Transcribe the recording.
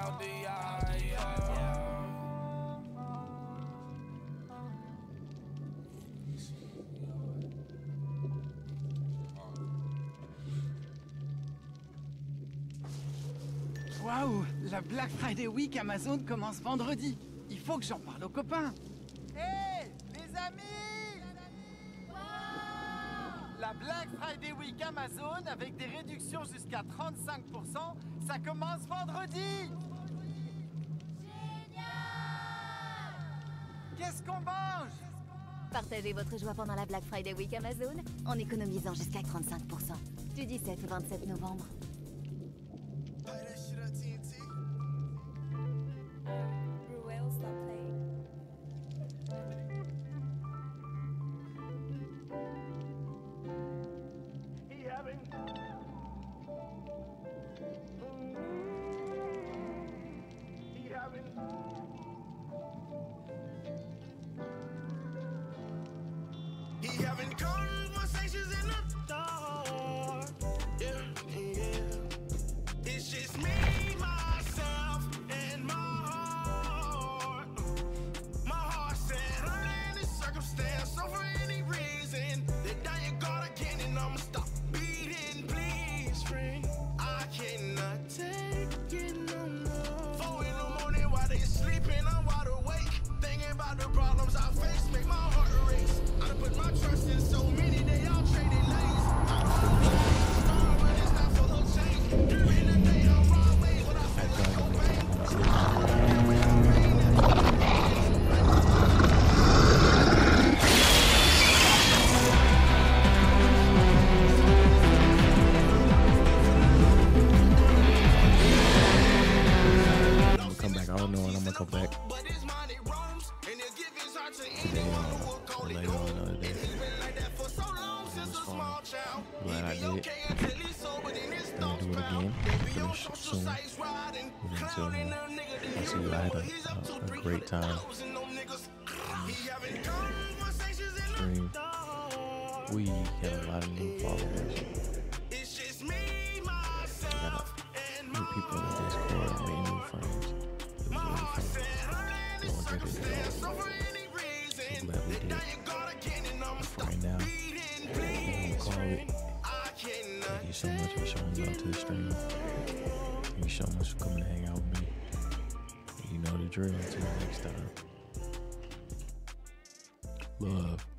Waouh, la Black Friday Week Amazon commence vendredi. Il faut que j'en parle aux copains. Hé, les amis! La Black Friday Week Amazon avec des réductions jusqu'à 35%, ça commence vendredi! Génial! Qu'est-ce qu'on mange? Partagez votre joie pendant la Black Friday Week Amazon en économisant jusqu'à 35%. Du 17 au 27 novembre. He having conversations in the dark. Yeah, yeah. It's just me, myself, and my heart. My heart said under any circumstance, so for any reason, that now you got again and I'ma stop beating. Please, friend, I cannot take it no more. 4 in the morning while they sleeping, I'm wide awake, thinking about the problems I face, make my heart race. I done put my trust in so many, they all traded lanes. I'm strong, but it's not for her change. During the day, I'm wrong ways, but I feel like I'm pain. I'm gonna come back. I don't know when I'm gonna come back. But his money roams, and he'll give his heart to Today, anyone who will call it later on another day. It's been like that for so long since a small child. Glad I He be did. okay until he's sober, then his Gonna thoughts do it proud. again. They be on Finish social soon. sites riding, Until clowning the nigga I that see you I had know he's up to a great time 300,000 them niggas. He having conversations in the stream. dark. We got a lot of new followers. It's just me, We got myself, and new people in the Discord, made new friends. It was really fun. Going through this so all. for any reason, So glad we did. now you got again and I'ma For stop right now, beating. we're gonna call it. I cannot. Thank you so much for showing love to the stream. Thank you so much for coming to hang out with me. You know the drill. Until next time. Love.